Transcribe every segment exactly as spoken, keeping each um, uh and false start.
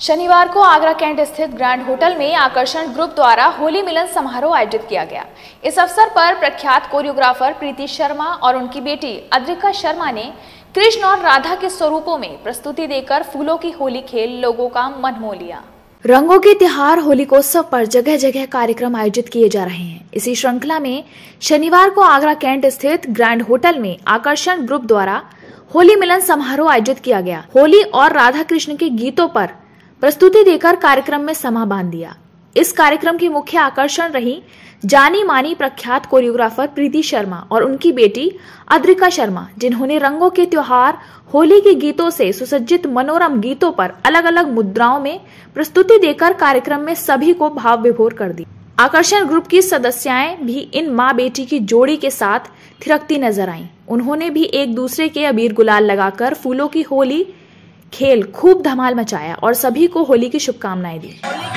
शनिवार को आगरा कैंट स्थित ग्रैंड होटल में आकर्षण ग्रुप द्वारा होली मिलन समारोह आयोजित किया गया। इस अवसर पर प्रख्यात कोरियोग्राफर प्रीति शर्मा और उनकी बेटी अद्रिका शर्मा ने कृष्ण और राधा के स्वरूपों में प्रस्तुति देकर फूलों की होली खेल लोगों का मन मोह लिया। रंगों के त्योहार होलिकोत्सव पर जगह जगह कार्यक्रम आयोजित किए जा रहे हैं। इसी श्रृंखला में शनिवार को आगरा कैंट स्थित ग्रैंड होटल में आकर्षण ग्रुप द्वारा होली मिलन समारोह आयोजित किया गया। होली और राधा कृष्ण के गीतों पर प्रस्तुति देकर कार्यक्रम में समा बांध दिया। इस कार्यक्रम की मुख्य आकर्षण रही जानी मानी प्रख्यात कोरियोग्राफर प्रीति शर्मा और उनकी बेटी अद्रिका शर्मा, जिन्होंने रंगों के त्योहार होली के गीतों से सुसज्जित मनोरम गीतों पर अलग अलग मुद्राओं में प्रस्तुति देकर कार्यक्रम में सभी को भाव विभोर कर दी। आकर्षण ग्रुप की सदस्याएं भी इन माँ बेटी की जोड़ी के साथ थिरकती नजर आईं। उन्होंने भी एक दूसरे के अबीर गुलाल लगाकर फूलों की होली खेल खूब धमाल मचाया और सभी को होली की शुभकामनाएं दी।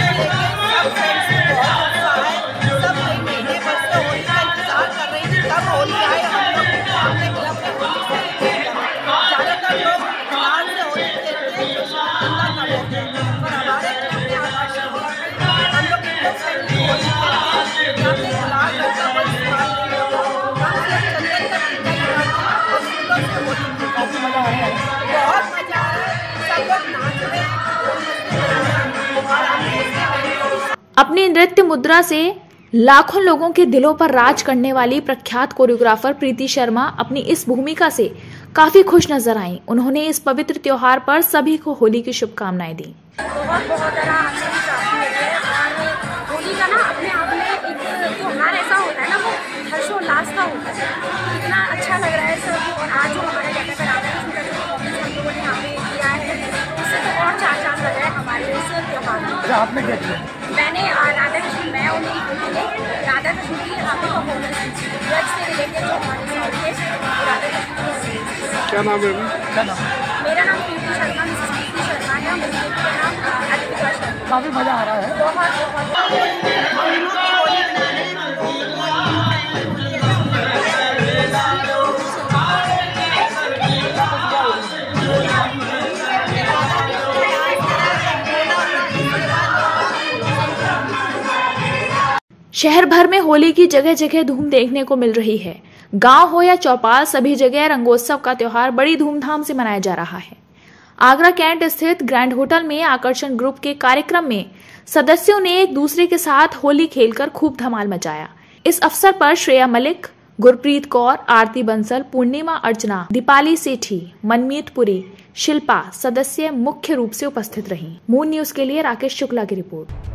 अपनी नृत्य मुद्रा से लाखों लोगों के दिलों पर राज करने वाली प्रख्यात कोरियोग्राफर प्रीति शर्मा अपनी इस भूमिका से काफी खुश नजर आईं। उन्होंने इस पवित्र त्योहार पर सभी को होली की शुभकामनाएं दी। बहुत बहुत होली का ना अपने आप में एक त्योहार ऐसा होता है ना, वो हर्षोल्लास का होता है। इतना अच्छा लग रहा है सब। और आज जो हमारे जगह पर राधा कृष्ण का हम लोगों ने यहाँ पे किया है, उससे तो और चार चांद लग रहा है हमारे इस त्योहार में। आपने क्या किया? मैंने राधा कृष्ण मैं और मेरी बेटी ने राधा कृष्ण की यहाँ पे परफॉर्मेंस की ब्रज से रिलेटेड जो हमारे सॉन्ग थे राधा कृष्ण। क्या नाम है? क्या नाम? मेरा नाम प्रीति शर्मा, मिसेस प्रीति शर्मा है। मेरी बेटी का नाम अद्रिका शर्मा। काफी मजा आ रहा है। बहुत बहुत शहर भर में होली की जगह जगह धूम देखने को मिल रही है। गांव हो या चौपाल, सभी जगह रंगोत्सव का त्योहार बड़ी धूमधाम से मनाया जा रहा है। आगरा कैंट स्थित ग्रैंड होटल में आकर्षण ग्रुप के कार्यक्रम में सदस्यों ने एक दूसरे के साथ होली खेलकर खूब धमाल मचाया। इस अवसर पर श्रेया मलिक, गुरप्रीत कौर, आरती बंसल, पूर्णिमा अर्चना, दीपाली सेठी, मनमीत पुरी, शिल्पा सदस्य मुख्य रूप से उपस्थित रहीं। मून न्यूज के लिए राकेश शुक्ला की रिपोर्ट।